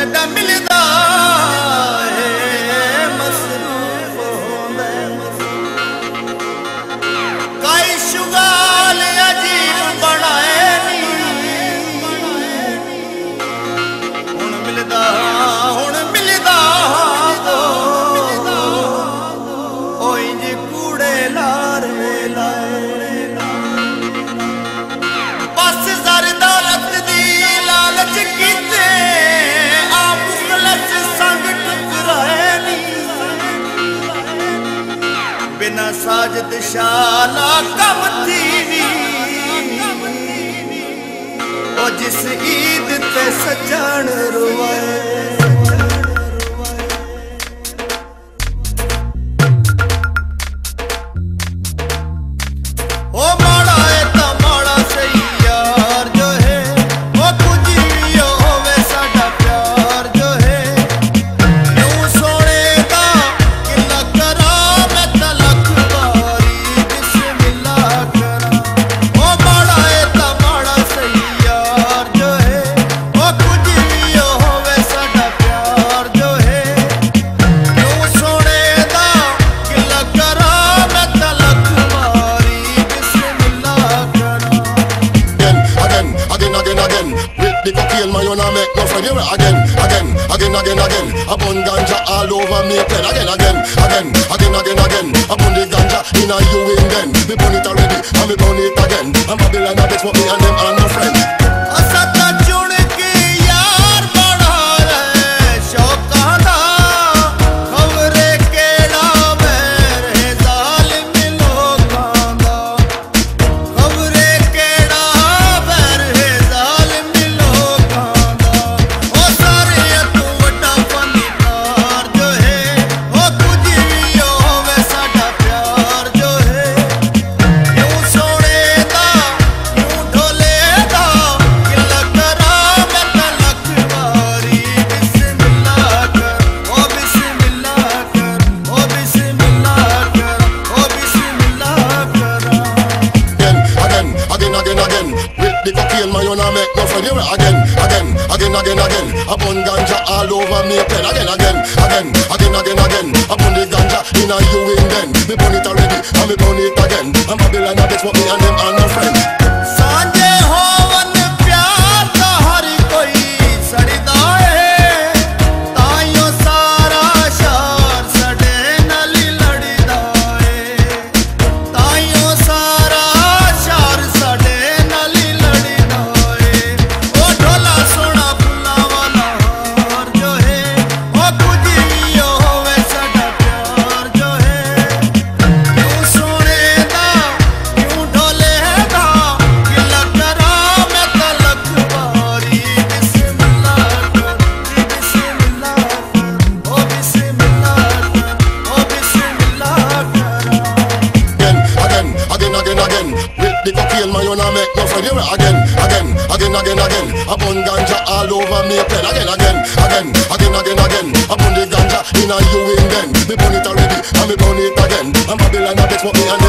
जड़ा मिलदा है मसरूफ होंदा कई शुगाल अजीब बनाए नी हुण मिलदा कूड़े लारे लाए बस जर दौलत दी लालच कीते आप मुखलस संग टकराए नी बिना साजद शाला कम थी ओ जिस ईद ते सजन रोए again. Upon ganja all over me pen again. Upon the ganja in a you in then. Me burn it already and me burn it again. And Babylon a bet what me and them are no friends. असता चुन के यार बना रहे शौकाना खबरे केड़ा मेरे जालिम लोकांदा खबरे केड़ा मेरे जालिम लोकांदा ओ सारे तू वड्डा फनीकार जो है ओ कुछ भी होवे साडा प्यार जो है यूं सोने दा यूं ढोले दा किला करा मैं तलक वारी बिस्मिल्लाह कर ओ बिस्मिल्लाह कर ओ बिस्मिल्लाह कर ओ बिस्मिल्लाह कर again. With the cocaine man you nah make no friend you again. Upon ganja all over me pen again. Upon the ganja in a you in then. Me burn it already and me burn it again. And Babylon a bet what me and them are no friends. सांझे होवन प्यार दा हर कोई सड़दा है ताइयों सारा शहर सड़े नाल लड़दा है ताइयों सारा शहर सड़े नाल लड़दा है ओ ढोला सोना फुल्ला वाला हार जो है ओ कुछ भी होवे साडा प्यार जो है यूं सोने दा यूं ढोले दा किला करा मैं तलक वारी बिस्मिल्लाह कर ओ बिस्मिल्लाह कर ओ बिस्मिल्लाह कर again. With the cocaine man you nah make no friend you again. Upon ganja all over me pen again. Upon the ganja in a you in then. Me burn it already and me burn it again. And Babylon a bet what me and